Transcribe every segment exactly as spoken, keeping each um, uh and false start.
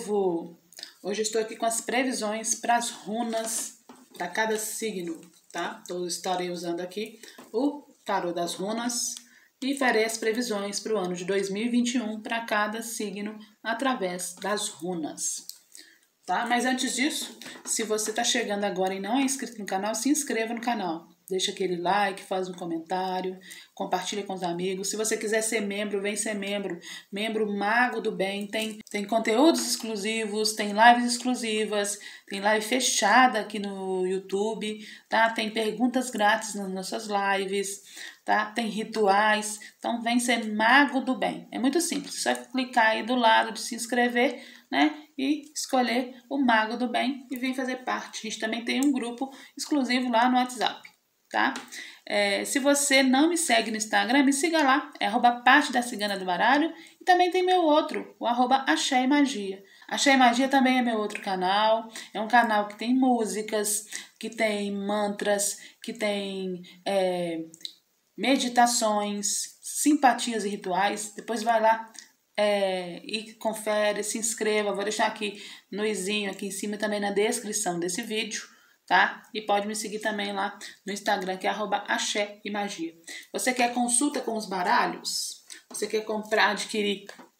povo! Hoje eu estou aqui com as previsões para as runas para cada signo, tá? Então, estarei usando aqui o tarô das runas e farei as previsões para o ano de dois mil e vinte e um para cada signo através das runas, tá? Mas antes disso, se você está chegando agora e não é inscrito no canal, se inscreva no canal. Deixa aquele like, faz um comentário, compartilha com os amigos. Se você quiser ser membro, vem ser membro. Membro Mago do Bem. Tem, tem conteúdos exclusivos, tem lives exclusivas, tem live fechada aqui no YouTube, tá? Tem perguntas grátis nas nossas lives, tá? Tem rituais. Então vem ser Mago do Bem. É muito simples, só clicar aí do lado de se inscrever, né? E escolher o Mago do Bem e vir fazer parte. A gente também tem um grupo exclusivo lá no WhatsApp. Tá? É, se você não me segue no Instagram, me siga lá, é arroba parte da cigana do baralho, e também tem meu outro, o arroba Axé e Magia. Axé e Magia também é meu outro canal, é um canal que tem músicas, que tem mantras, que tem é, meditações, simpatias e rituais. Depois vai lá é, e confere, se inscreva, vou deixar aqui no izinho, aqui em cima também na descrição desse vídeo. Tá? E pode me seguir também lá no Instagram, que é arroba Axé e Magia. Você quer consulta com os baralhos? Você quer comprar, adquirir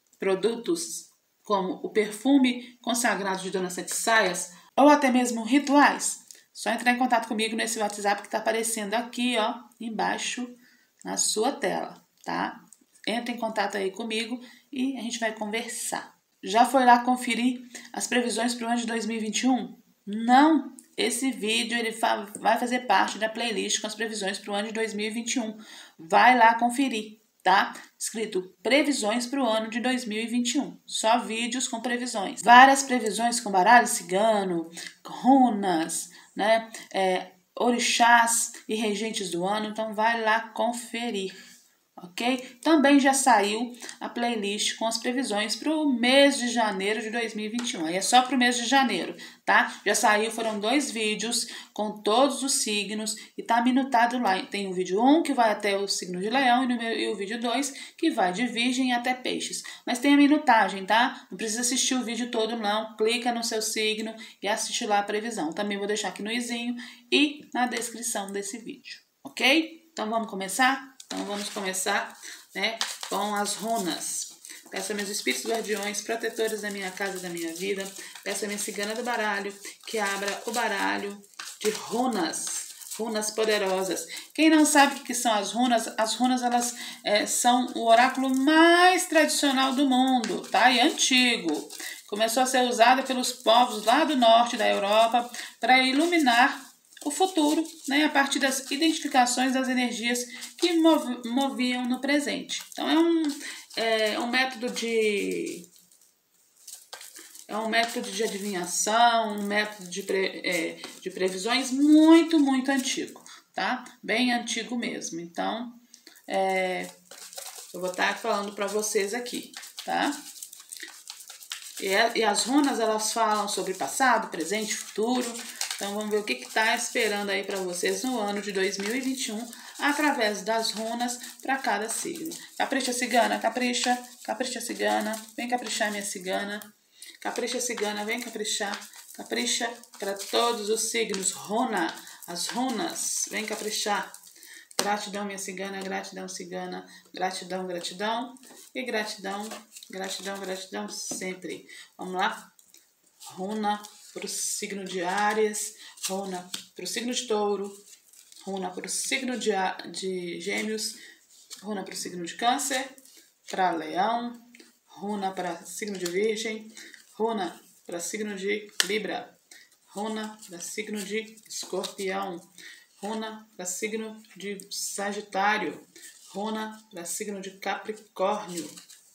produtos como o perfume consagrado de Dona Sete Saias? Ou até mesmo rituais? Só entrar em contato comigo nesse WhatsApp que está aparecendo aqui, ó, embaixo na sua tela, tá? Entra em contato aí comigo e a gente vai conversar. Já foi lá conferir as previsões para o ano de dois mil e vinte e um? Não! Esse vídeo ele fa vai fazer parte da playlist com as previsões para o ano de dois mil e vinte e um. Vai lá conferir, tá? Escrito previsões para o ano de dois mil e vinte e um. Só vídeos com previsões. Várias previsões com baralho cigano, runas, né? É, orixás e regentes do ano. Então vai lá conferir. Ok? Também já saiu a playlist com as previsões para o mês de janeiro de dois mil e vinte e um. Aí é só para o mês de janeiro, tá? Já saiu, foram dois vídeos com todos os signos e tá minutado lá. Tem o vídeo um que vai até o signo de Leão e, no meu, e o vídeo dois que vai de Virgem até Peixes. Mas tem a minutagem, tá? Não precisa assistir o vídeo todo não. Clica no seu signo e assiste lá a previsão. Também vou deixar aqui no izinho e na descrição desse vídeo, ok? Então vamos começar? Então vamos começar, né, com as runas. Peço a meus espíritos guardiões, protetores da minha casa e da minha vida. Peço a minha cigana do baralho que abra o baralho de runas, runas poderosas. Quem não sabe o que são as runas, as runas elas é, são o oráculo mais tradicional do mundo, tá? E antigo. Começou a ser usada pelos povos lá do norte da Europa para iluminar o futuro, né, a partir das identificações das energias que mov moviam no presente. Então é um, é um método de é um método de adivinhação, um método de, pre, é, de previsões muito, muito antigo, tá? Bem antigo mesmo. Então, é, eu vou estar falando para vocês aqui, tá? E, e as runas, elas falam sobre passado, presente, futuro. Então, vamos ver o que está esperando aí para vocês no ano de dois mil e vinte e um, através das runas para cada signo. Capricha cigana, capricha, capricha cigana, vem caprichar minha cigana. Capricha cigana, vem caprichar, capricha para todos os signos. Runa, as runas, vem caprichar. Gratidão, minha cigana, gratidão, cigana, gratidão, gratidão e gratidão, gratidão, gratidão sempre. Vamos lá? Runa para o signo de Áries, runa para o signo de Touro, runa para o signo de, de Gêmeos, runa para o signo de Câncer, para Leão, runa para signo de Virgem, runa para signo de Libra, runa para signo de Escorpião, runa para signo de Sagitário, runa para signo de Capricórnio,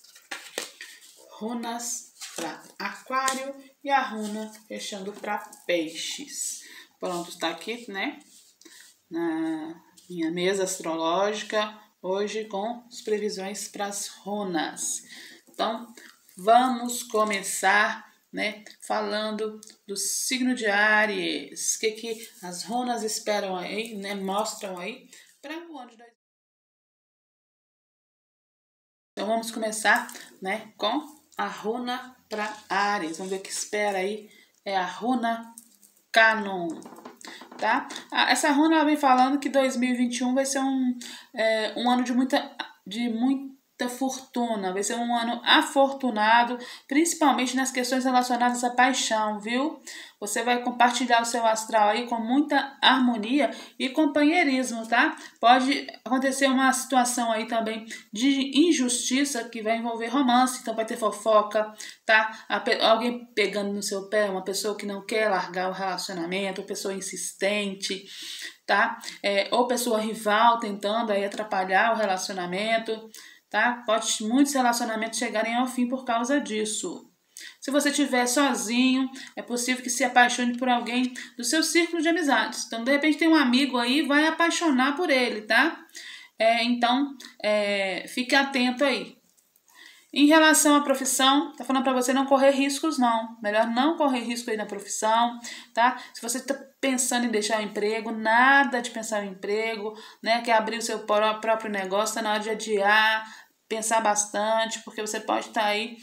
runas para Aquário e a runa fechando para Peixes. Pronto, está aqui, né? Na minha mesa astrológica, hoje com as previsões para as runas. Então, vamos começar, né, falando do signo de Áries. O que, que as runas esperam aí, né? Mostram aí para o ano de dois mil e vinte. Então, vamos começar, né, com a runa para Áries. Vamos ver o que espera aí. É a runa Canon, tá? Essa runa ela vem falando que dois mil e vinte e um vai ser um, é, um ano de muita, de muita fortuna, vai ser um ano afortunado, principalmente nas questões relacionadas à paixão, viu? Você vai compartilhar o seu astral aí com muita harmonia e companheirismo, tá? Pode acontecer uma situação aí também de injustiça que vai envolver romance, então vai ter fofoca, tá? Alguém pegando no seu pé, uma pessoa que não quer largar o relacionamento, pessoa insistente, tá? É, ou pessoa rival tentando aí atrapalhar o relacionamento, tá? Pode muitos relacionamentos chegarem ao fim por causa disso. Se você estiver sozinho, é possível que se apaixone por alguém do seu círculo de amizades. Então, de repente, tem um amigo aí, vai apaixonar por ele, tá? É, então, é, fique atento aí. Em relação à profissão, tá falando para você não correr riscos, não. Melhor não correr risco aí na profissão, tá? Se você está pensando em deixar o emprego, nada de pensar em emprego, né? Quer abrir o seu próprio negócio, tá na hora de adiar, pensar bastante, porque você pode estar tá aí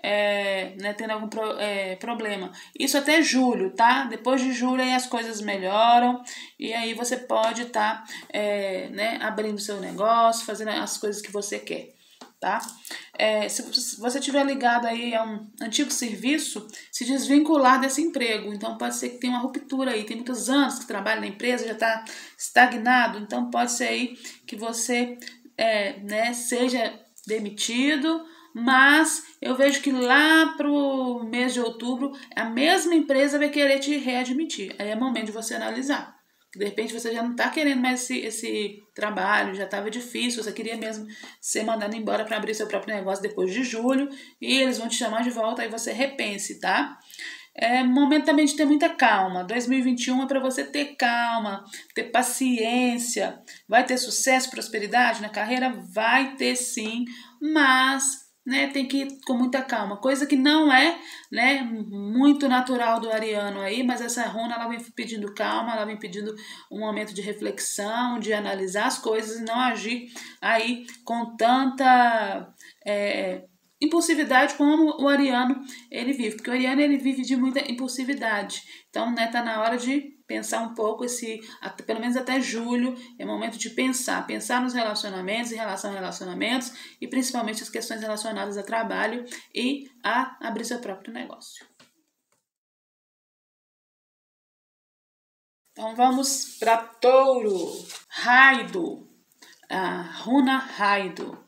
é, né, tendo algum pro, é, problema. Isso até julho, tá? Depois de julho aí as coisas melhoram e aí você pode estar tá, é, né, abrindo seu negócio, fazendo as coisas que você quer, tá? É, se você estiver ligado aí a um antigo serviço, se desvincular desse emprego. Então pode ser que tenha uma ruptura aí. Tem muitos anos que trabalha na empresa, já está estagnado. Então pode ser aí que você é, né, seja demitido, mas eu vejo que lá pro mês de outubro a mesma empresa vai querer te readmitir. Aí é momento de você analisar. De repente você já não está querendo mais esse, esse trabalho, já estava difícil, você queria mesmo ser mandado embora para abrir seu próprio negócio depois de julho e eles vão te chamar de volta, aí você repense, tá? É momento também de ter muita calma. dois mil e vinte e um é para você ter calma, ter paciência. Vai ter sucesso, prosperidade na carreira? Vai ter sim, mas né, tem que ir com muita calma. Coisa que não é né, muito natural do ariano aí, mas essa runa ela vem pedindo calma, ela vem pedindo um momento de reflexão, de analisar as coisas e não agir aí com tanta... É, impulsividade como o ariano ele vive, porque o ariano ele vive de muita impulsividade, então né, tá na hora de pensar um pouco esse, até, pelo menos até julho, é momento de pensar, pensar nos relacionamentos, em relação a relacionamentos e principalmente as questões relacionadas a trabalho e a abrir seu próprio negócio. Então vamos para Touro, Raido, a runa Raido.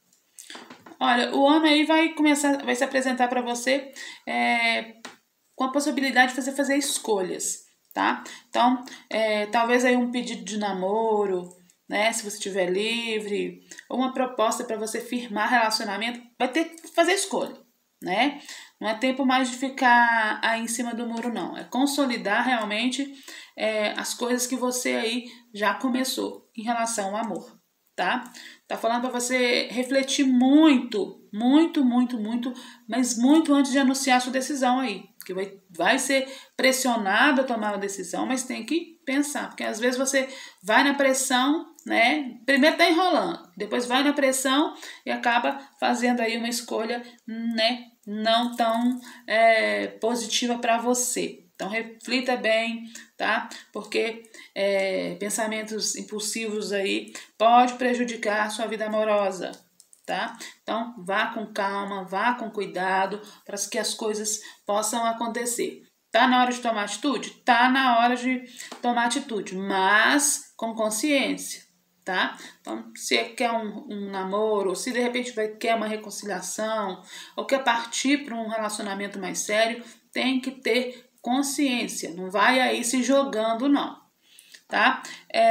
Olha, o ano aí vai começar, vai se apresentar para você é, com a possibilidade de você fazer escolhas, tá? Então, é, talvez aí um pedido de namoro, né? Se você estiver livre, ou uma proposta para você firmar relacionamento, vai ter que fazer escolha, né? Não é tempo mais de ficar aí em cima do muro, não. É consolidar realmente é, as coisas que você aí já começou em relação ao amor, tá? Tá falando para você refletir muito, muito, muito, muito, mas muito antes de anunciar a sua decisão aí. Porque vai, vai ser pressionado a tomar uma decisão, mas tem que pensar. Porque às vezes você vai na pressão, né? Primeiro tá enrolando, depois vai na pressão e acaba fazendo aí uma escolha, né? Não tão é, positiva para você. Então, reflita bem, tá? Porque é, pensamentos impulsivos aí pode prejudicar a sua vida amorosa, tá? Então, vá com calma, vá com cuidado para que as coisas possam acontecer. Tá na hora de tomar atitude? Tá na hora de tomar atitude, mas com consciência, tá? Então, se quer um, um namoro, ou se de repente vai, quer uma reconciliação, ou quer partir para um relacionamento mais sério, tem que ter consciência, não vai aí se jogando não, tá?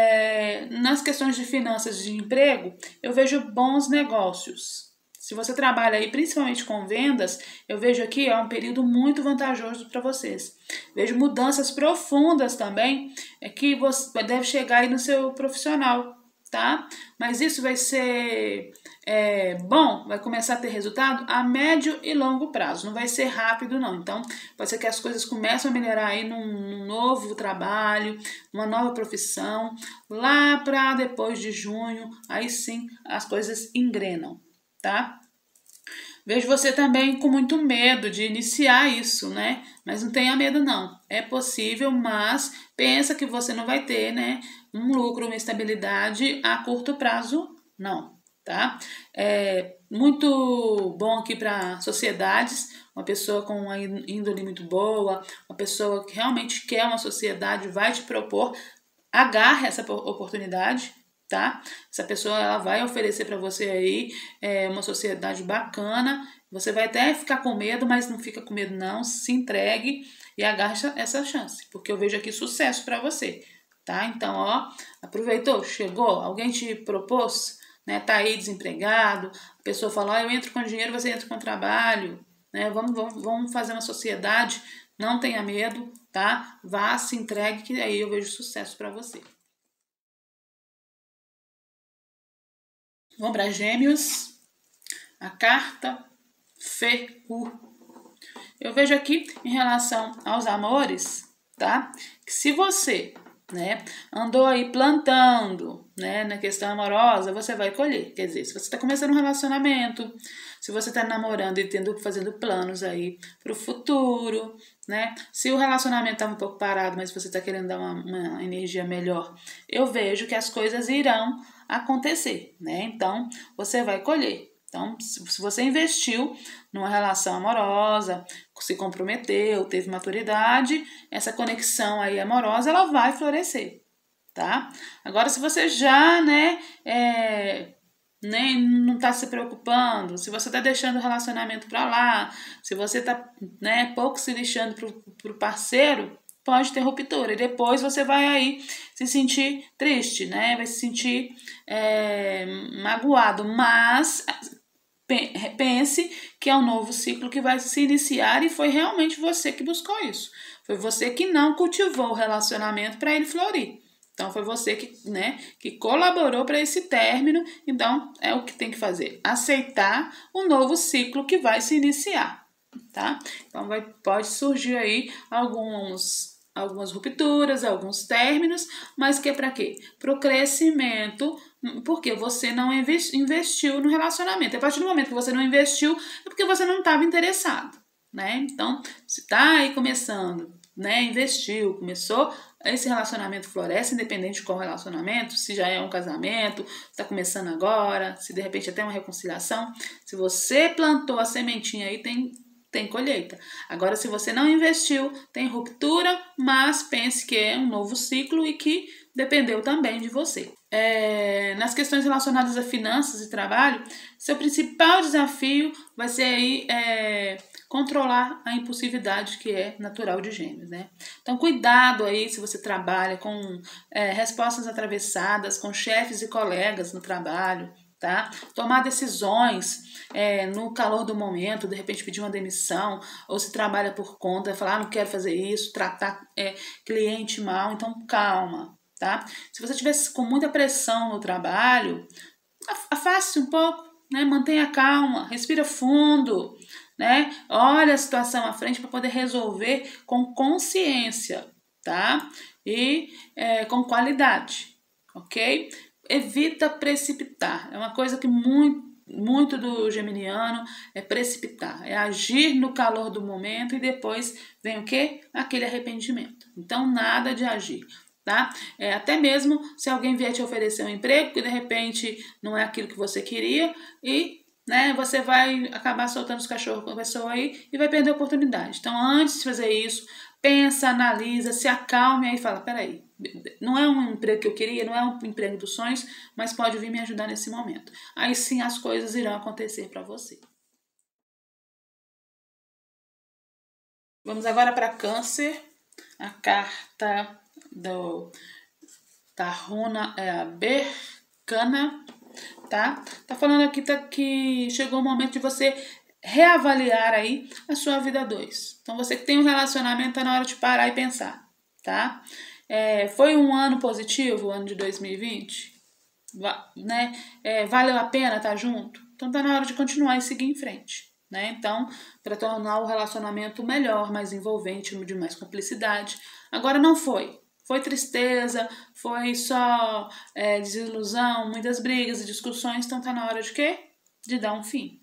É, nas questões de finanças de emprego, eu vejo bons negócios. Se você trabalha aí principalmente com vendas, eu vejo aqui é um período muito vantajoso para vocês. Vejo mudanças profundas também, é que você deve chegar aí no seu profissional, tá? Mas isso vai ser é, bom, vai começar a ter resultado a médio e longo prazo, não vai ser rápido não. Então pode ser que as coisas comecem a melhorar aí num, num novo trabalho, uma nova profissão, lá para depois de junho, aí sim as coisas engrenam, tá? Vejo você também com muito medo de iniciar isso, né? Mas não tenha medo não. É possível, mas pensa que você não vai ter, né, um lucro, uma estabilidade a curto prazo, não, tá? É muito bom aqui para sociedades, uma pessoa com uma índole muito boa, uma pessoa que realmente quer uma sociedade, vai te propor, agarre essa oportunidade, tá? Essa pessoa ela vai oferecer para você aí é, uma sociedade bacana. Você vai até ficar com medo, mas não fica com medo não. Se entregue e agarre essa chance, porque eu vejo aqui sucesso para você, tá? Então, ó, aproveitou, chegou, alguém te propôs, né? Tá aí desempregado, a pessoa fala, ó, eu entro com dinheiro, você entra com trabalho, né? Vamos, vamos, vamos fazer uma sociedade. Não tenha medo, tá? Vá, se entregue, que aí eu vejo sucesso para você. Vamos para Gêmeos, a carta Fê. Eu vejo aqui em relação aos amores, tá? Que se você, né, andou aí plantando, né, na questão amorosa, você vai colher. Quer dizer, se você está começando um relacionamento, se você está namorando e tendo, fazendo planos aí para o futuro, né? Se o relacionamento está um pouco parado, mas você está querendo dar uma, uma energia melhor, eu vejo que as coisas irão acontecer, né? Então, você vai colher. Então, se você investiu numa relação amorosa, se comprometeu, teve maturidade, essa conexão aí amorosa, ela vai florescer, tá? Agora, se você já, né, é, nem não está se preocupando, se você está deixando o relacionamento para lá, se você está, né, pouco se lixando para o parceiro, pode ter ruptura. E depois você vai aí se sentir triste, né? Vai se sentir é, magoado. Mas pense que é um novo ciclo que vai se iniciar e foi realmente você que buscou isso. Foi você que não cultivou o relacionamento para ele florir. Então, foi você que, né, que colaborou para esse término. Então, é o que tem que fazer. Aceitar o novo ciclo que vai se iniciar, tá? Então, vai, pode surgir aí alguns, algumas rupturas, alguns términos, mas que é para quê? Para o crescimento, porque você não investiu no relacionamento. A partir do momento que você não investiu, é porque você não estava interessado, né? Então, se está aí começando, né, investiu, começou, esse relacionamento floresce, independente de qual relacionamento, se já é um casamento, está começando agora, se de repente até uma reconciliação. Se você plantou a sementinha aí, tem, tem colheita. Agora, se você não investiu, tem ruptura, mas pense que é um novo ciclo e que dependeu também de você. É, nas questões relacionadas a finanças e trabalho, seu principal desafio vai ser aí é, controlar a impulsividade que é natural de Gêmeos, né? Então, cuidado aí se você trabalha com é, respostas atravessadas, com chefes e colegas no trabalho, tá? Tomar decisões é, no calor do momento, de repente pedir uma demissão, ou se trabalha por conta, falar, ah, não quero fazer isso, tratar é, cliente mal, então calma, tá? Se você tivesse com muita pressão no trabalho, afaste um pouco, né? Mantenha calma, respira fundo, né? Olha a situação à frente para poder resolver com consciência, tá? E é, com qualidade, ok? Evita precipitar. É uma coisa que muito, muito do geminiano é precipitar, é agir no calor do momento e depois vem o quê? Aquele arrependimento. Então, nada de agir. Tá? É, até mesmo se alguém vier te oferecer um emprego que de repente não é aquilo que você queria e, né, você vai acabar soltando os cachorros com a pessoa aí e vai perder a oportunidade. Então, antes de fazer isso, pensa, analisa, se acalme aí e fala, peraí, não é um emprego que eu queria, não é um emprego dos sonhos, mas pode vir me ajudar nesse momento. Aí sim as coisas irão acontecer para você. Vamos agora para Câncer, a carta do da runa é a Berkana, tá? Tá falando aqui tá, que chegou o momento de você reavaliar aí a sua vida dois. Então, você que tem um relacionamento, tá na hora de parar e pensar, tá? É, foi um ano positivo, o ano de dois mil e vinte? Va né? É, valeu a pena estar junto? Então, tá na hora de continuar e seguir em frente. Né? Então, para tornar o relacionamento melhor, mais envolvente, de mais cumplicidade. Agora não foi. Foi tristeza, foi só é, desilusão, muitas brigas e discussões. Então tá na hora de quê? De dar um fim.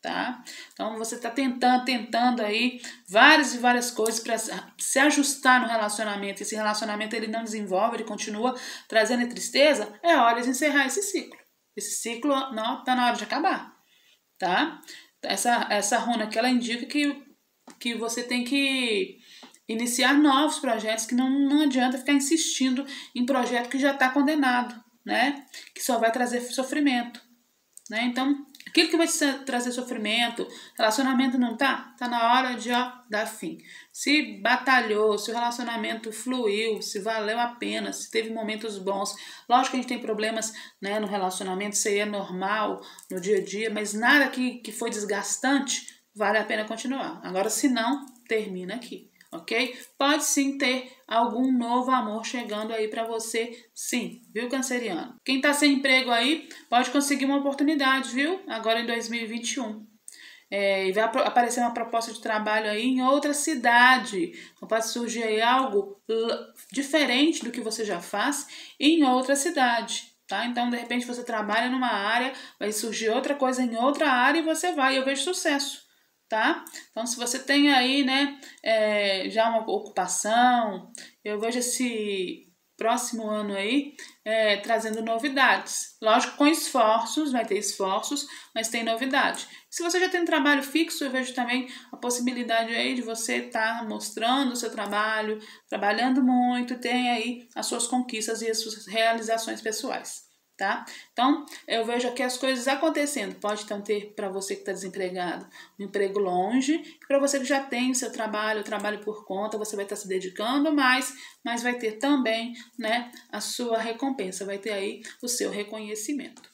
tá? Então você tá tentando, tentando aí várias e várias coisas para se ajustar no relacionamento. Esse relacionamento ele não desenvolve, ele continua trazendo tristeza. É hora de encerrar esse ciclo. Esse ciclo não tá na hora de acabar, tá? Essa essa runa que ela indica que que você tem que iniciar novos projetos, que não, não adianta ficar insistindo em projeto que já está condenado, né? Que só vai trazer sofrimento, né? Então, aquilo que vai te trazer sofrimento, relacionamento não tá, tá na hora de ó, dar fim. Se batalhou, se o relacionamento fluiu, se valeu a pena, se teve momentos bons. Lógico que a gente tem problemas, né, no relacionamento, isso aí é normal no dia a dia, mas nada que, que foi desgastante vale a pena continuar. Agora, se não, termina aqui. Ok? Pode sim ter algum novo amor chegando aí para você, sim, viu, canceriano? Quem tá sem emprego aí, pode conseguir uma oportunidade, viu? Agora em dois mil e vinte e um. É, e vai aparecer uma proposta de trabalho aí em outra cidade. Então pode surgir aí algo diferente do que você já faz em outra cidade. Tá? Então, de repente, você trabalha numa área, vai surgir outra coisa em outra área e você vai. Eu vejo sucesso. Tá? Então, se você tem aí, né, é, já uma ocupação, eu vejo esse próximo ano aí é, trazendo novidades. Lógico, com esforços, vai ter esforços, mas tem novidade. Se você já tem um trabalho fixo, eu vejo também a possibilidade aí de você estar tá mostrando o seu trabalho, trabalhando muito, tem aí as suas conquistas e as suas realizações pessoais. Tá? Então, eu vejo aqui as coisas acontecendo. Pode então ter para você que está desempregado um emprego longe, e para você que já tem o seu trabalho, o trabalho por conta, você vai estar tá se dedicando mais, mas vai ter também, né, a sua recompensa, vai ter aí o seu reconhecimento.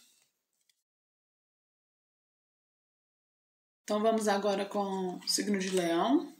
Então, vamos agora com o signo de Leão,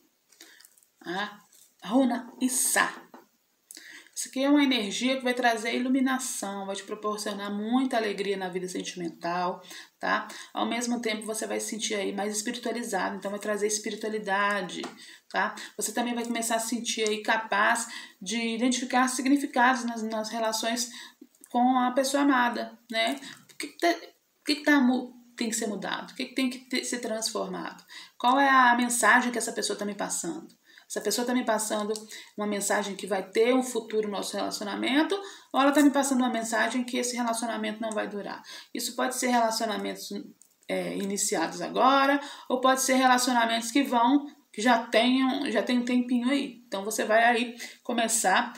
a runa Issá. Isso aqui é uma energia que vai trazer iluminação, vai te proporcionar muita alegria na vida sentimental, tá? Ao mesmo tempo você vai se sentir aí mais espiritualizado, então vai trazer espiritualidade, tá? Você também vai começar a se sentir aí capaz de identificar significados nas, nas relações com a pessoa amada, né? O que, que, tá, o que, que tá, tem que ser mudado? O que, que tem que ter, ser transformado? Qual é a mensagem que essa pessoa está me passando? Essa pessoa está me passando uma mensagem que vai ter um futuro no nosso relacionamento, ou ela está me passando uma mensagem que esse relacionamento não vai durar. Isso pode ser relacionamentos é, iniciados agora, ou pode ser relacionamentos que vão, que já tenham, já tem um tempinho aí. Então você vai aí começar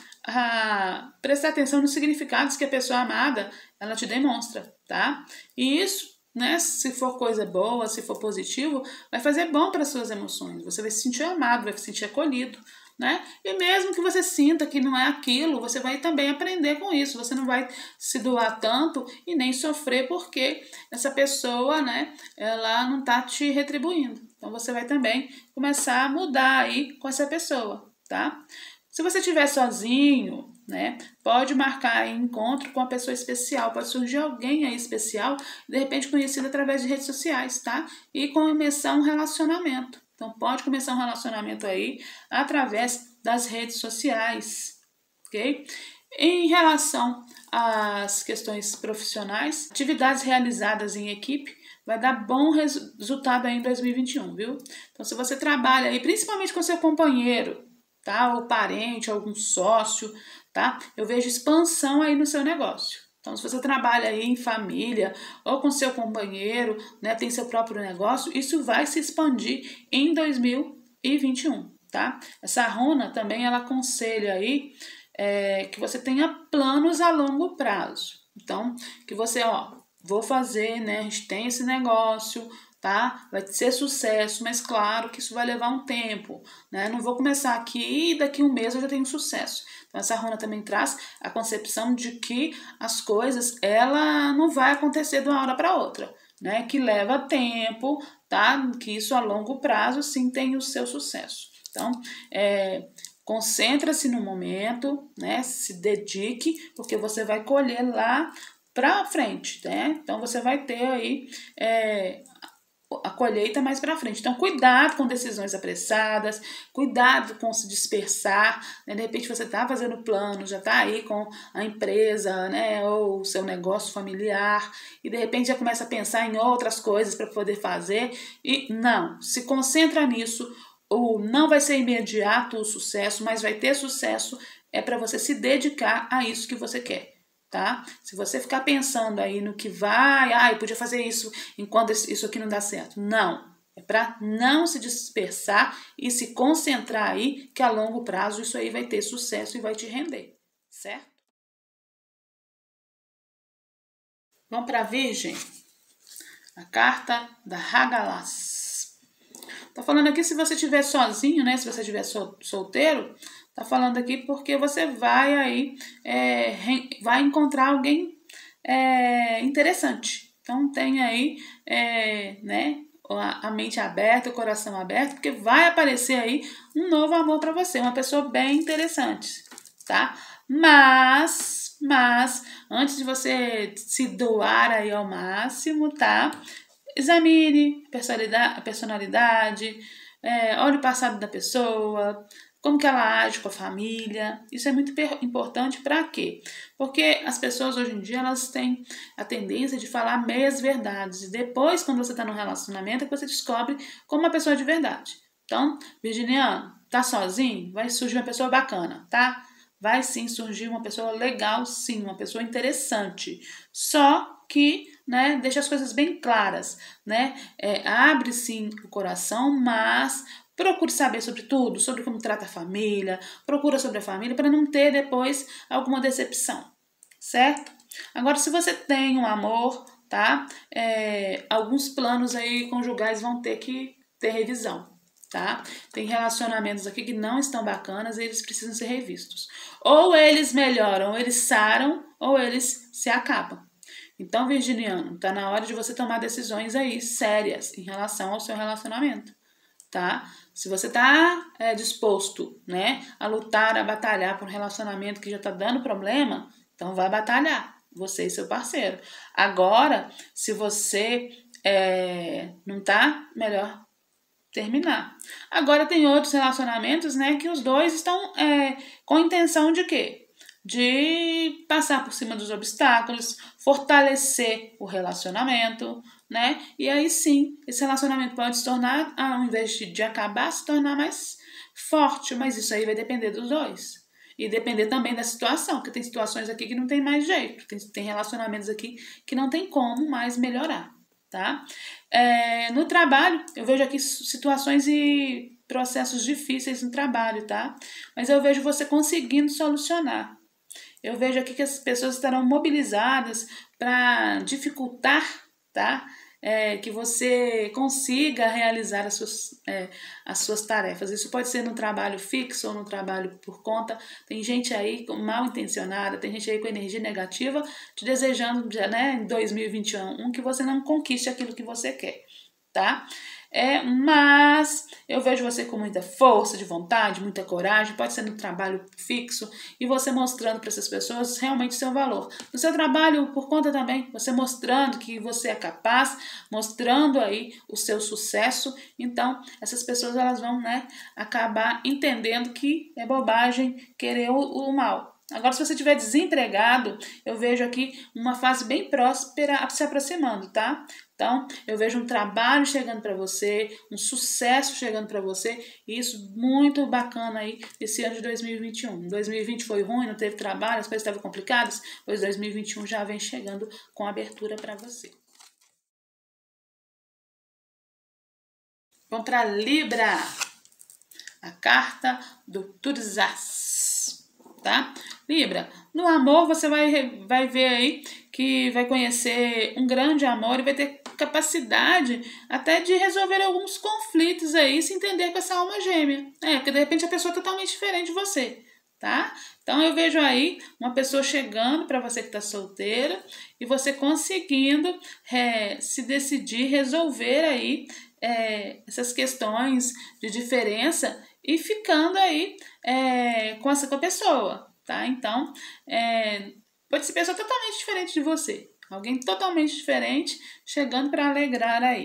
a prestar atenção nos significados que a pessoa amada ela te demonstra, tá? E isso, né, se for coisa boa, se for positivo, vai fazer bom para suas emoções. Você vai se sentir amado, vai se sentir acolhido, né? E mesmo que você sinta que não é aquilo, você vai também aprender com isso. Você não vai se doar tanto e nem sofrer porque essa pessoa, né, ela não tá te retribuindo. Então você vai também começar a mudar aí com essa pessoa, tá? Se você estiver sozinho, né, pode marcar encontro com uma pessoa especial, pode surgir alguém aí especial, de repente conhecido através de redes sociais, tá? E começar um relacionamento. Então pode começar um relacionamento aí através das redes sociais, ok? Em relação às questões profissionais, atividades realizadas em equipe vai dar bom resultado aí em dois mil e vinte e um, viu? Então se você trabalha aí, principalmente com seu companheiro, tá? Ou parente, algum sócio, tá? Eu vejo expansão aí no seu negócio. Então, se você trabalha aí em família ou com seu companheiro, né, tem seu próprio negócio, isso vai se expandir em dois mil e vinte e um, tá? Essa runa também, ela aconselha aí é, que você tenha planos a longo prazo. Então, que você, ó, vou fazer, né, a gente tem esse negócio, tá? Vai ser sucesso, mas claro que isso vai levar um tempo, né? Não vou começar aqui e daqui a um mês eu já tenho sucesso. Então essa runa também traz a concepção de que as coisas, ela não vai acontecer de uma hora para outra, né? Que leva tempo, tá? Que isso a longo prazo sim tem o seu sucesso. Então, é, concentra-se no momento, né? Se dedique, porque você vai colher lá para frente, né? Então você vai ter aí é, a colheita mais para frente. Então, cuidado com decisões apressadas, cuidado com se dispersar, né? De repente você está fazendo plano, já está aí com a empresa, né? Ou o seu negócio familiar, e de repente já começa a pensar em outras coisas para poder fazer, e não, se concentra nisso. O, não vai ser imediato o sucesso, mas vai ter sucesso, é para você se dedicar a isso que você quer. Tá? Se você ficar pensando aí no que vai, ah, eu podia fazer isso enquanto isso aqui não dá certo. Não, é para não se dispersar e se concentrar aí, que a longo prazo isso aí vai ter sucesso e vai te render, certo? Vamos para a Virgem, a carta da Hagalaz. Tá falando aqui se você estiver sozinho, né? Se você estiver sol, solteiro, tá falando aqui porque você vai aí, é, vai encontrar alguém é, interessante. Então tem aí, é, né? A, a mente aberta, o coração aberto, porque vai aparecer aí um novo amor para você, uma pessoa bem interessante, tá? Mas, mas, antes de você se doar aí ao máximo, tá? Examine a personalidade, é, olhe o passado da pessoa, como que ela age com a família. Isso é muito importante para quê? Porque as pessoas hoje em dia elas têm a tendência de falar meias verdades. E depois, quando você está num relacionamento, é que você descobre como uma pessoa de verdade. Então, virginiano, tá sozinho? Vai surgir uma pessoa bacana, tá? Vai sim surgir uma pessoa legal, sim, uma pessoa interessante. Só que, né, deixa as coisas bem claras, né? É, abre sim o coração, mas procure saber sobre tudo, sobre como trata a família, procura sobre a família para não ter depois alguma decepção, certo? Agora, se você tem um amor, tá? É, alguns planos aí conjugais vão ter que ter revisão. Tá? Tem relacionamentos aqui que não estão bacanas e eles precisam ser revistos. Ou eles melhoram, ou eles saram, ou eles se acabam. Então, virginiano, tá na hora de você tomar decisões aí sérias em relação ao seu relacionamento, tá? Se você tá é, disposto, né, a lutar, a batalhar por um relacionamento que já tá dando problema, então vai batalhar, você e seu parceiro. Agora, se você é, não tá, melhor terminar. Agora tem outros relacionamentos, né, que os dois estão é, com a intenção de quê? De passar por cima dos obstáculos, fortalecer o relacionamento, né? E aí sim, esse relacionamento pode se tornar, ao invés de acabar, se tornar mais forte, mas isso aí vai depender dos dois. E depender também da situação, porque tem situações aqui que não tem mais jeito, tem, tem relacionamentos aqui que não tem como mais melhorar. Tá? É, no trabalho, eu vejo aqui situações e processos difíceis no trabalho, tá? Mas eu vejo você conseguindo solucionar. Eu vejo aqui que as pessoas estarão mobilizadas para dificultar, tá? É, que você consiga realizar as suas, é, as suas tarefas. Isso pode ser no trabalho fixo ou no trabalho por conta. Tem gente aí mal intencionada, tem gente aí com energia negativa, te desejando, né, em dois mil e vinte e um que você não conquiste aquilo que você quer, tá? É, mas eu vejo você com muita força de vontade, muita coragem, pode ser no trabalho fixo, e você mostrando para essas pessoas realmente o seu valor. No seu trabalho, por conta também, você mostrando que você é capaz, mostrando aí o seu sucesso, então essas pessoas elas vão, né, acabar entendendo que é bobagem querer o, o mal. Agora, se você estiver desempregado, eu vejo aqui uma fase bem próspera se aproximando, tá? Então, eu vejo um trabalho chegando para você, um sucesso chegando para você, e isso muito bacana aí esse ano de dois mil e vinte e um. dois mil e vinte foi ruim, não teve trabalho, as coisas estavam complicadas, pois dois mil e vinte e um já vem chegando com abertura para você. Vamos para Libra, a carta do Turzas, tá? Libra, no amor você vai, vai ver aí que vai conhecer um grande amor e vai ter capacidade até de resolver alguns conflitos aí, se entender com essa alma gêmea. É, porque de repente a pessoa é totalmente diferente de você, tá? Então eu vejo aí uma pessoa chegando para você que está solteira e você conseguindo é, se decidir resolver aí é, essas questões de diferença e ficando aí é, com essa com a pessoa, tá? Então, é, pode ser pessoa totalmente diferente de você. Alguém totalmente diferente chegando para alegrar aí,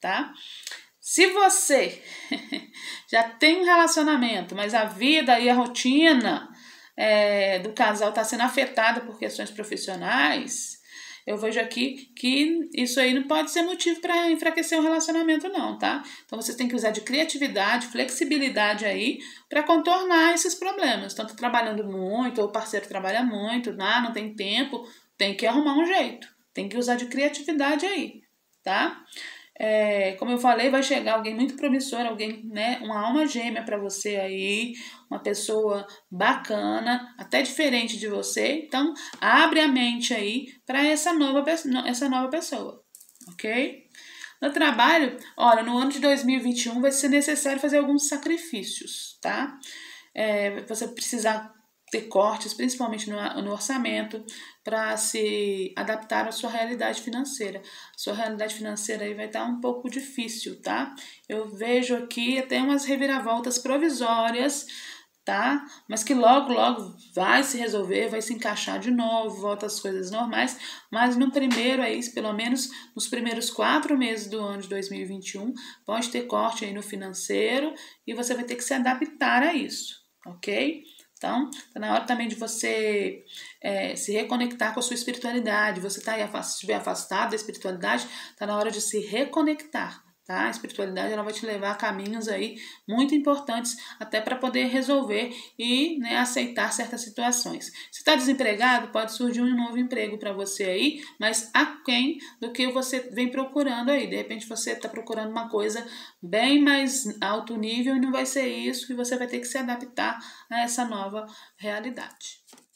tá? Se você já tem um relacionamento, mas a vida e a rotina é, do casal está sendo afetada por questões profissionais, eu vejo aqui que isso aí não pode ser motivo para enfraquecer o relacionamento não, tá? Então vocês têm que usar de criatividade, flexibilidade aí para contornar esses problemas. Tanto trabalhando muito, ou o parceiro trabalha muito, ah, não tem tempo, tem que arrumar um jeito. Tem que usar de criatividade aí, tá? É, como eu falei, vai chegar alguém muito promissor, alguém, né, uma alma gêmea para você aí, uma pessoa bacana, até diferente de você. Então, abre a mente aí para essa nova, essa nova pessoa, ok? No trabalho, olha, no ano de dois mil e vinte e um vai ser necessário fazer alguns sacrifícios, tá? É, você precisar ter cortes, principalmente no, no orçamento, para se adaptar à sua realidade financeira. A sua realidade financeira aí vai estar um pouco difícil, tá? Eu vejo aqui até umas reviravoltas provisórias, tá? Mas que logo, logo vai se resolver, vai se encaixar de novo, volta às coisas normais. Mas no primeiro aí, pelo menos nos primeiros quatro meses do ano de dois mil e vinte e um, pode ter corte aí no financeiro e você vai ter que se adaptar a isso, ok? Então, tá na hora também de você é, se reconectar com a sua espiritualidade. Você tá aí, se estiver afastado da espiritualidade, tá na hora de se reconectar, tá? A espiritualidade ela vai te levar a caminhos aí muito importantes até para poder resolver e, né, aceitar certas situações. Se está desempregado, pode surgir um novo emprego para você aí, mas aquém do que você vem procurando aí. De repente você está procurando uma coisa bem mais alto nível e não vai ser isso, e você vai ter que se adaptar a essa nova realidade.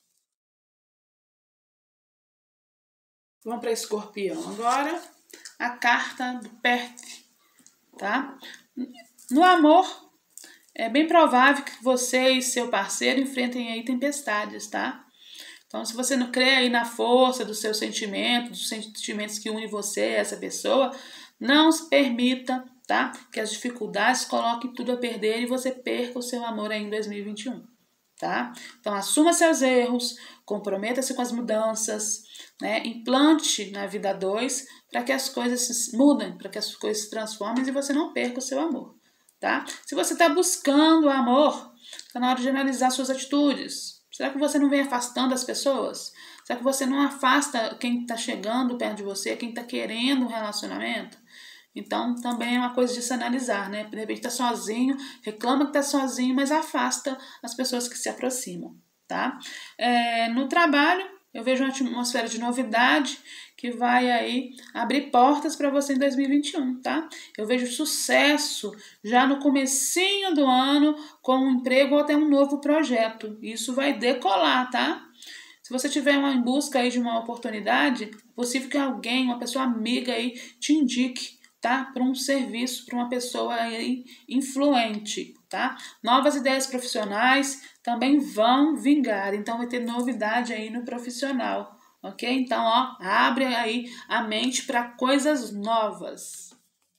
Vamos para Escorpião agora. A carta do Perth. Tá? No amor, é bem provável que você e seu parceiro enfrentem aí tempestades, tá? Então, se você não crê aí na força dos seus sentimentos, dos sentimentos que unem você e essa pessoa, não se permita, tá? Que as dificuldades coloquem tudo a perder e você perca o seu amor aí em dois mil e vinte e um, tá? Então, assuma seus erros, comprometa-se com as mudanças, né? Implante na vida dois para que as coisas mudem, para que as coisas se transformem e você não perca o seu amor, tá? Se você está buscando amor, está na hora de analisar suas atitudes. Será que você não vem afastando as pessoas? Será que você não afasta quem está chegando perto de você, quem está querendo um relacionamento? Então, também é uma coisa de se analisar, né? De repente está sozinho, reclama que está sozinho, mas afasta as pessoas que se aproximam, tá? É, no trabalho, eu vejo uma atmosfera de novidade que vai aí abrir portas para você em dois mil e vinte e um, tá? Eu vejo sucesso já no comecinho do ano com um emprego ou até um novo projeto. Isso vai decolar, tá? Se você tiver uma, em busca aí de uma oportunidade, é possível que alguém, uma pessoa amiga aí, te indique, tá? Para um serviço, para uma pessoa aí influente, tá? Novas ideias profissionais também vão vingar, então vai ter novidade aí no profissional, ok? Então, ó, abre aí a mente para coisas novas.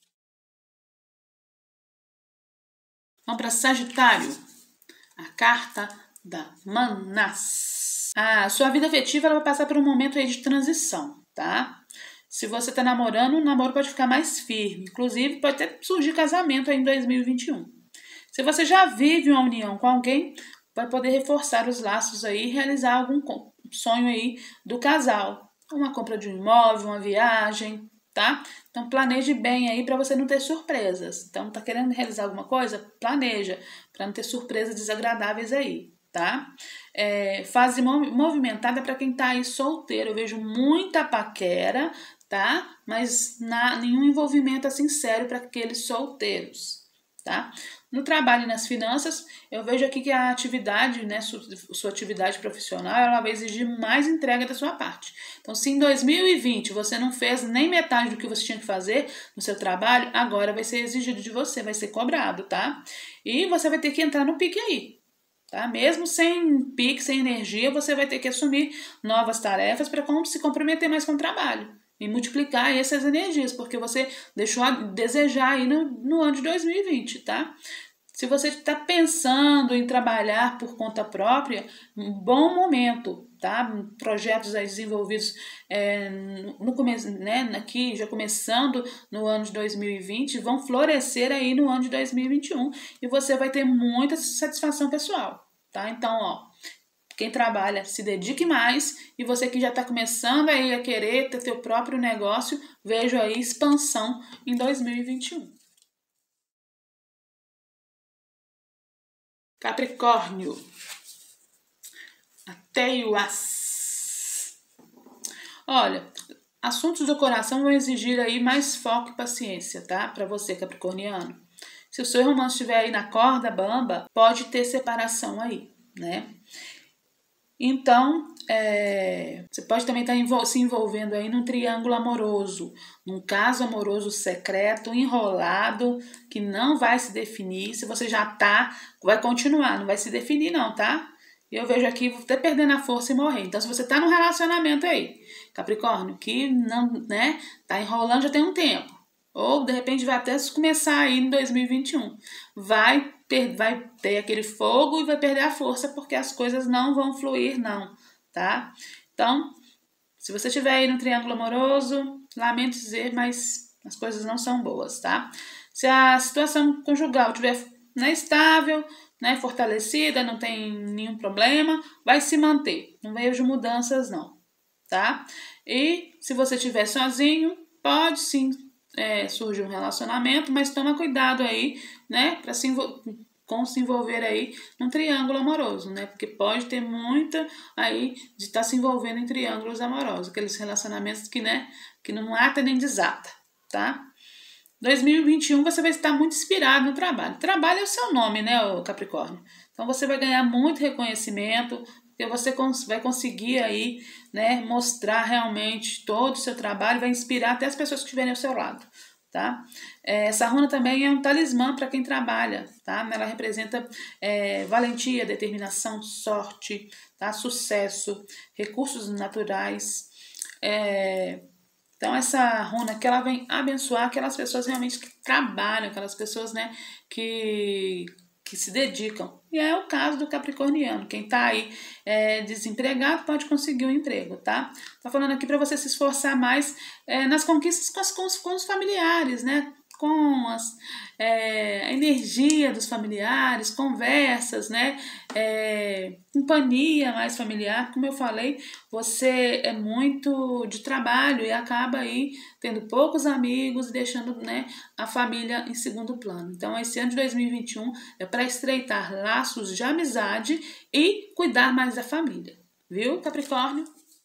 Vamos para Sagitário, a carta da Manás. A sua vida afetiva ela vai passar por um momento aí de transição, tá? Se você está namorando, o namoro pode ficar mais firme, inclusive pode até surgir casamento aí em dois mil e vinte e um. Se você já vive uma união com alguém, vai poder reforçar os laços aí e realizar algum sonho aí do casal. Uma compra de um imóvel, uma viagem, tá? Então planeje bem aí para você não ter surpresas. Então tá querendo realizar alguma coisa? Planeja, para não ter surpresas desagradáveis aí, tá? É, fase movimentada para quem tá aí solteiro. Eu vejo muita paquera, tá? Mas na, nenhum envolvimento assim sério para aqueles solteiros, tá? No trabalho e nas finanças, eu vejo aqui que a atividade, né, sua, sua atividade profissional, ela vai exigir mais entrega da sua parte. Então, se em dois mil e vinte você não fez nem metade do que você tinha que fazer no seu trabalho, agora vai ser exigido de você, vai ser cobrado, tá? E você vai ter que entrar no pique aí, tá? Mesmo sem pique, sem energia, você vai ter que assumir novas tarefas para se comprometer mais com o trabalho e multiplicar essas energias, porque você deixou a desejar aí no, no ano de dois mil e vinte, tá? Se você está pensando em trabalhar por conta própria, um bom momento, tá? Projetos aí desenvolvidos é, no começo, né? Aqui já começando no ano de dois mil e vinte, vão florescer aí no ano de dois mil e vinte e um e você vai ter muita satisfação pessoal, tá? Então, ó, quem trabalha, se dedique mais, e você que já está começando aí a querer ter seu próprio negócio, vejo aí expansão em dois mil e vinte e um. Capricórnio, Ateiuas. Olha, assuntos do coração vão exigir aí mais foco e paciência, tá? Para você, capricorniano. Se o seu romance estiver aí na corda bamba, pode ter separação aí, né? Então, é, você pode também estar envol se envolvendo aí num triângulo amoroso, num caso amoroso secreto, enrolado, que não vai se definir. Se você já tá, vai continuar, não vai se definir não, tá? Eu vejo aqui até perdendo a força e morrer. Então, se você tá num relacionamento aí, Capricórnio, que não, né, tá enrolando já tem um tempo, ou de repente vai até começar aí em dois mil e vinte e um, vai ter, vai ter aquele fogo e vai perder a força porque as coisas não vão fluir não, tá? Então, se você estiver aí no triângulo amoroso, lamento dizer, mas as coisas não são boas, tá? Se a situação conjugal estiver, né, estável, né, fortalecida, não tem nenhum problema, vai se manter, não vejo mudanças não, tá? E se você estiver sozinho, pode sim É, surge um relacionamento, mas toma cuidado aí, né, para se, com se envolver aí num triângulo amoroso, né, porque pode ter muita aí de estar tá se envolvendo em triângulos amorosos, aqueles relacionamentos que, né, que não ata nem desata, tá? dois mil e vinte e um você vai estar muito inspirado no trabalho. Trabalho é o seu nome, né, Capricórnio? Então você vai ganhar muito reconhecimento, porque você vai conseguir aí, né, mostrar realmente todo o seu trabalho, vai inspirar até as pessoas que estiverem ao seu lado, tá? É, essa runa também é um talismã para quem trabalha, tá? Ela representa é, valentia, determinação, sorte, tá? Sucesso, recursos naturais. É, então essa runa que ela vem abençoar aquelas pessoas realmente que trabalham, aquelas pessoas, né, que que se dedicam. E é o caso do capricorniano. Quem está aí é, desempregado pode conseguir um emprego, tá? Tá falando aqui para você se esforçar mais é, nas conquistas com, as, com, os, com os familiares, né? Com as, é, a energia dos familiares, conversas, né? É, companhia mais familiar. Como eu falei, você é muito de trabalho e acaba aí tendo poucos amigos e deixando, né, a família em segundo plano. Então, esse ano de dois mil e vinte e um é para estreitar laços de amizade e cuidar mais da família. Viu, Capricórnio?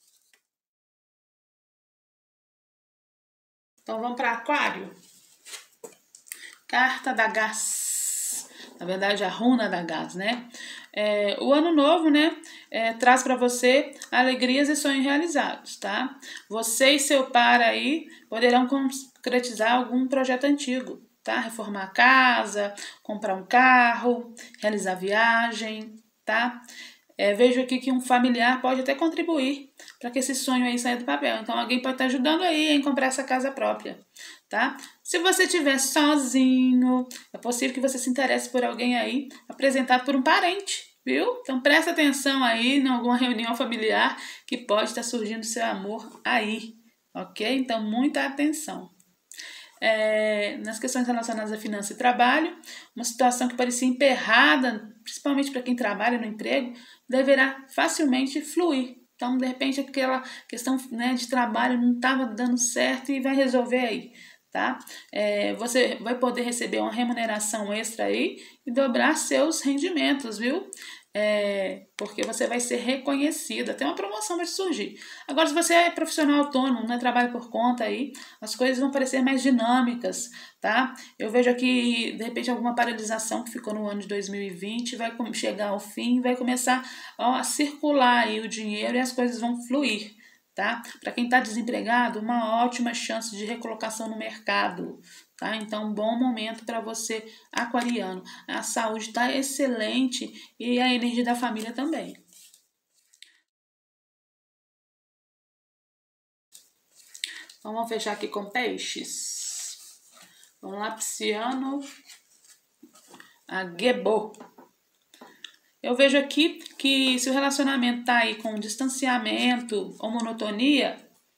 Então, vamos para Aquário. Carta da Gás. Na verdade, a runa da Gás, né? É, o ano novo, né, é, traz para você alegrias e sonhos realizados, tá? Você e seu par aí poderão concretizar algum projeto antigo, tá? Reformar a casa, comprar um carro, realizar viagem, tá? É, vejo aqui que um familiar pode até contribuir para que esse sonho aí saia do papel. Então, alguém pode estar ajudando aí em comprar essa casa própria, tá? Se você estiver sozinho, é possível que você se interesse por alguém aí apresentado por um parente, viu? Então, presta atenção aí em alguma reunião familiar que pode estar surgindo seu amor aí, ok? Então, muita atenção. É, nas questões relacionadas a finança e trabalho, uma situação que parecia emperrada, principalmente para quem trabalha no emprego, deverá facilmente fluir. Então, de repente, aquela questão, né, de trabalho não estava dando certo e vai resolver aí, tá? É, você vai poder receber uma remuneração extra aí e dobrar seus rendimentos, viu? É, porque você vai ser reconhecido, até uma promoção vai surgir. Agora, se você é profissional autônomo, não é trabalho por conta aí, as coisas vão parecer mais dinâmicas, tá? Eu vejo aqui, de repente, alguma paralisação que ficou no ano de dois mil e vinte vai chegar ao fim, vai começar ó, a circular aí o dinheiro e as coisas vão fluir, tá? Para quem está desempregado, uma ótima chance de recolocação no mercado, tá? Então, bom momento para você, aquariano. A saúde está excelente e a energia da família também. Então, vamos fechar aqui com peixes. Vamos lá, pisciano. A Gebo. eu vejo aqui que se o relacionamento tá aí com distanciamento ou monotonia,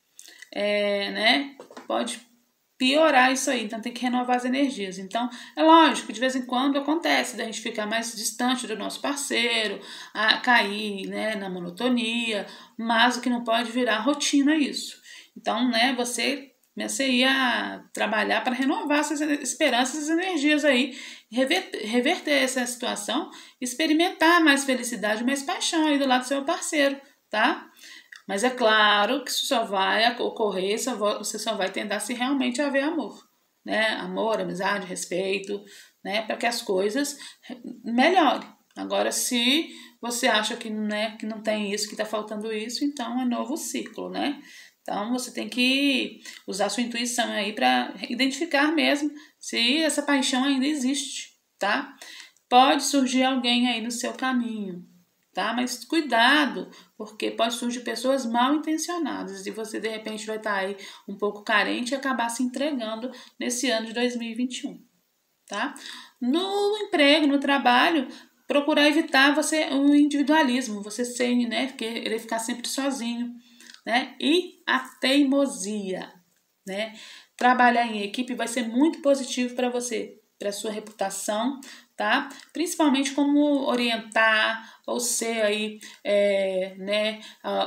é, né, pode piorar isso aí, então tem que renovar as energias. Então, é lógico, de vez em quando acontece da gente ficar mais distante do nosso parceiro, a cair, né, na monotonia, mas o que não pode virar rotina é isso. Então, né, você comece aí a trabalhar para renovar essas esperanças, essas energias aí, reverter, reverter essa situação, experimentar mais felicidade, mais paixão aí do lado do seu parceiro, tá? Mas é claro que isso só vai ocorrer, só você só vai tentar se realmente haver amor, né? Amor, amizade, respeito, né? Para que as coisas melhorem. Agora, se você acha que, né, que não tem isso, que está faltando isso, então é novo ciclo, né? Então você tem que usar sua intuição aí para identificar mesmo se essa paixão ainda existe, tá? Pode surgir alguém aí no seu caminho, tá? Mas cuidado, porque pode surgir pessoas mal intencionadas e você de repente vai estar aí um pouco carente e acabar se entregando nesse ano de dois mil e vinte e um, tá? No emprego, no trabalho, procurar evitar você o individualismo, você ser, né, querer ficar sempre sozinho, né? E a teimosia, né? Trabalhar em equipe vai ser muito positivo para você, para sua reputação, tá? Principalmente como orientar ou ser aí, é, né,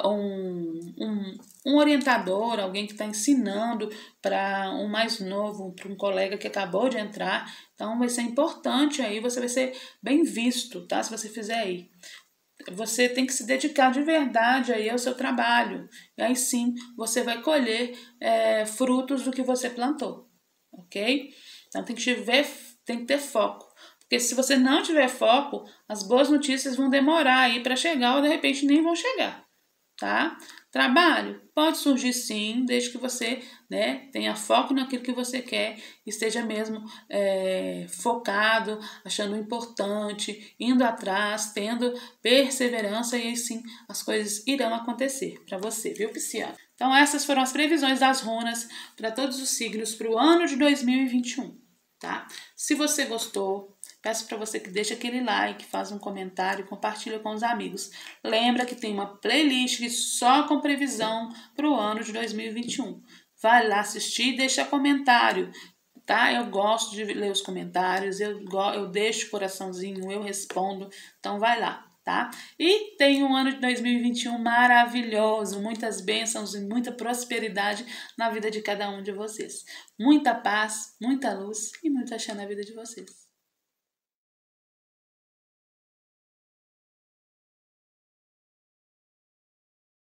um, um, um orientador, alguém que está ensinando para um mais novo, para um colega que acabou de entrar. Então vai ser importante aí, você vai ser bem visto, tá? Se você fizer aí. Você tem que se dedicar de verdade aí ao seu trabalho. E aí sim você vai colher é, frutos do que você plantou, ok? Então tem que, tiver, tem que ter foco. Porque se você não tiver foco, as boas notícias vão demorar aí para chegar ou de repente nem vão chegar, tá? Trabalho pode surgir sim, desde que você, né, tenha foco naquilo que você quer, esteja mesmo é, focado, achando importante, indo atrás, tendo perseverança e aí sim as coisas irão acontecer para você, viu, Pisciano? Então essas foram as previsões das runas para todos os signos para o ano de dois mil e vinte e um, tá? Se você gostou, peço para você que deixe aquele like, faz um comentário e compartilha com os amigos. Lembra que tem uma playlist só com previsão para o ano de dois mil e vinte e um. Vai lá assistir e deixa comentário, tá? Eu gosto de ler os comentários, eu, eu deixo o coraçãozinho, eu respondo, então vai lá, tá? E tem um ano de dois mil e vinte e um maravilhoso, muitas bênçãos e muita prosperidade na vida de cada um de vocês. Muita paz, muita luz e muita axé na vida de vocês.